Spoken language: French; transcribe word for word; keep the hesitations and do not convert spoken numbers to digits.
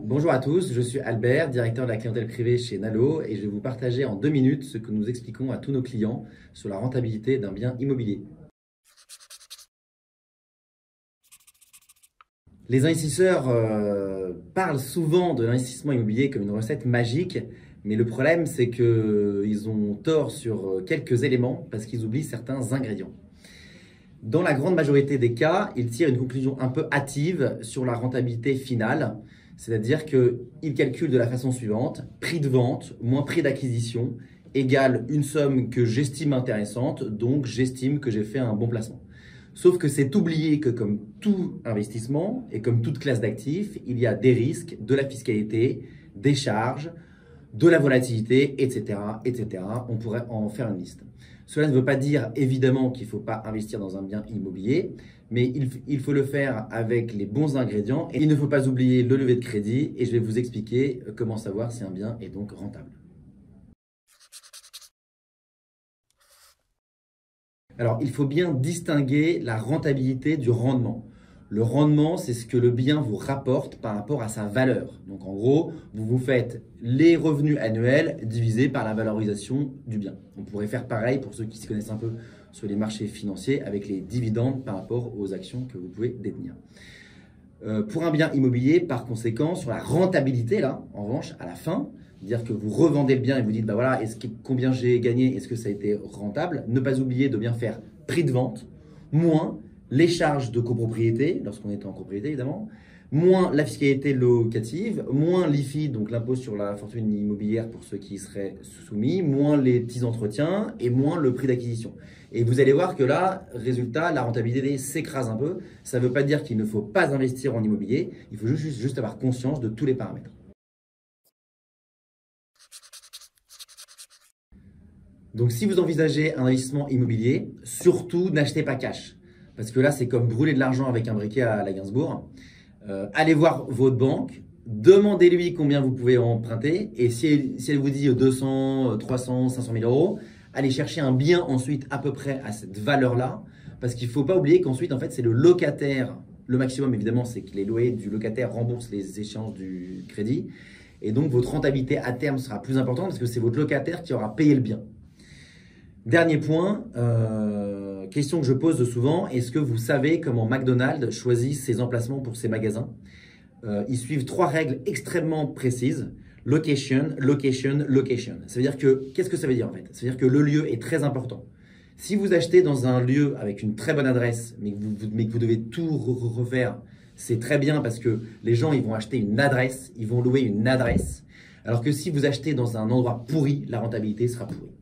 Bonjour à tous, je suis Albert, directeur de la clientèle privée chez Nalo et je vais vous partager en deux minutes ce que nous expliquons à tous nos clients sur la rentabilité d'un bien immobilier. Les investisseurs euh, parlent souvent de l'investissement immobilier comme une recette magique, mais le problème c'est qu'ils ont tort sur quelques éléments parce qu'ils oublient certains ingrédients. Dans la grande majorité des cas, ils tirent une conclusion un peu hâtive sur la rentabilité finale, c'est-à-dire qu'ils calculent de la façon suivante: prix de vente moins prix d'acquisition égale une somme que j'estime intéressante, donc j'estime que j'ai fait un bon placement. Sauf que c'est oublier que comme tout investissement et comme toute classe d'actifs, il y a des risques, de la fiscalité, des charges, de la volatilité, et cetera, et cetera. On pourrait en faire une liste. Cela ne veut pas dire évidemment qu'il ne faut pas investir dans un bien immobilier, mais il, il faut le faire avec les bons ingrédients. Et il ne faut pas oublier le lever de crédit et je vais vous expliquer comment savoir si un bien est donc rentable. Alors, il faut bien distinguer la rentabilité du rendement. Le rendement, c'est ce que le bien vous rapporte par rapport à sa valeur. Donc, en gros, vous vous faites les revenus annuels divisés par la valorisation du bien. On pourrait faire pareil pour ceux qui se connaissent un peu sur les marchés financiers avec les dividendes par rapport aux actions que vous pouvez détenir. Euh, pour un bien immobilier, par conséquent, sur la rentabilité, là, en revanche, à la fin, dire que vous revendez le bien et vous dites, bah voilà, est-ce que, combien j'ai gagné, est-ce que ça a été rentable? Ne pas oublier de bien faire prix de vente, moins les charges de copropriété, lorsqu'on est en copropriété évidemment, moins la fiscalité locative, moins l'I F I, donc l'impôt sur la fortune immobilière pour ceux qui y seraient soumis, moins les petits entretiens et moins le prix d'acquisition. Et vous allez voir que là, résultat, la rentabilité s'écrase un peu. Ça ne veut pas dire qu'il ne faut pas investir en immobilier, il faut juste, juste avoir conscience de tous les paramètres. Donc si vous envisagez un investissement immobilier, surtout n'achetez pas cash. Parce que là, c'est comme brûler de l'argent avec un briquet à la Gainsbourg. Euh, allez voir votre banque, demandez-lui combien vous pouvez emprunter. Et si elle, si elle vous dit deux cents, trois cents, cinq cent mille euros, allez chercher un bien ensuite à peu près à cette valeur-là. Parce qu'il ne faut pas oublier qu'ensuite, en fait, c'est le locataire. Le maximum, évidemment, c'est que les loyers du locataire remboursent les échéances du crédit. Et donc, votre rentabilité à terme sera plus importante parce que c'est votre locataire qui aura payé le bien. Dernier point, euh, question que je pose souvent, est-ce que vous savez comment McDonald's choisit ses emplacements pour ses magasins? euh, Ils suivent trois règles extrêmement précises: location, location, location. Ça veut dire que, qu'est-ce que ça veut dire en fait? Ça veut dire que le lieu est très important. Si vous achetez dans un lieu avec une très bonne adresse, mais que vous, mais que vous devez tout refaire, c'est très bien parce que les gens ils vont acheter une adresse, ils vont louer une adresse. Alors que si vous achetez dans un endroit pourri, la rentabilité sera pourrie.